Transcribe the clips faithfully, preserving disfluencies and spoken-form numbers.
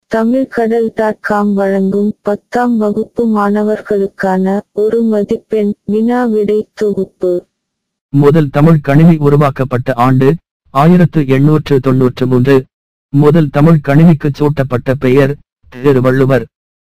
தமிழ்கடல் dot com வழங்கும் பத்தாம் வகுப்பு மாணவர்களுக்கான ஒரு மதிப்பெண் வினா விடை தொகுப்பு. முதல் தமிழ் கணினி உருவாக்கப்பட்ட ஆண்டு ஆயிரத்து எண்ணூற்று தொன்னூற்று மூன்று. முதல் தமிழ் கணினிக்கு சூட்டப்பட்ட பெயர் திருவள்ளுவர்.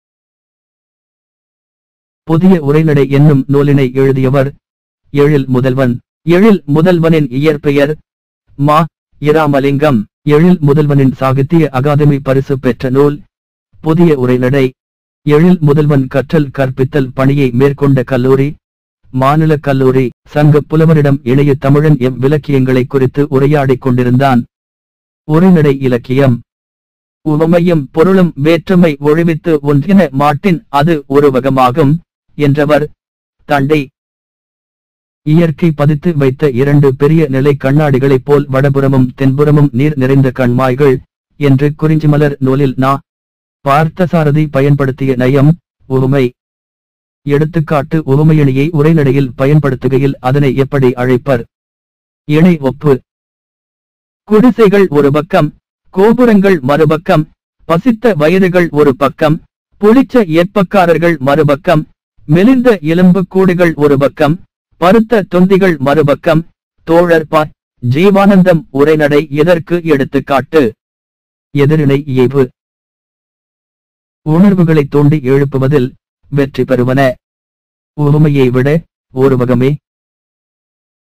புதிய உரைநடை என்னும் நூலினை எழுதியவர் எழில் முதல்வன். எழில் முதல்வனின் இயற்பெயர் மா. இராமலிங்கம். எழில் முதல்வனின் சாகித்ய அகாதமி பரிசு பெற்ற நூல் புதிய உரைநடை. எழில் முதல்வன் கற்றல் கற்பித்தல் பணியை மேற்கொண்ட கல்லூரி மாநில கல்லூரி. சங்க புலவரிடம் இளைய தமிழன் எம் விலக்கியங்களை குறித்து உரையாடிக் கொண்டிருந்தான். உரைநடை இலக்கியம். உவமையும் பொருளும் வேற்றுமை ஒழிவித்து ஒன்றின மாட்டின் அது உருவகமாகும் என்றவர் தண்டை. இயற்கை பதித்து வைத்த இரண்டு பெரிய நிலை கண்ணாடிகளைப் போல் வடபுறமும் தென்புறமும் நீர் நிறைந்த கண்மாய்கள் என்று குறிஞ்சிமலர் நூலில் நா. பார்த்தசாரதி பயன்படுத்திய நயம் உவமை. எடுத்துக்காட்டு உவமையணியை உரைநடையில் பயன்படுத்துகையில் அதனை எப்படி அழைப்பர்? இணை ஒப்பு. குடிசைகள் ஒரு பக்கம், கோபுரங்கள் மறுபக்கம், பசித்த வயதுகள் ஒரு பக்கம், புளிச்ச ஏற்பக்காரர்கள் மறுபக்கம், மெலிந்த எலும்பு கூடுகள் ஒரு பக்கம், பருத்த தொந்திகள் மறுபக்கம். தோழர் பா. ஜீவானந்தம். உரைநடை எதற்கு எடுத்துக்காட்டு? எதிரிணை இயைபு. உணர்வுகளை தூண்டி எழுப்புவதில் வெற்றி பெறுவன. உவமையை விட ஒருவகமே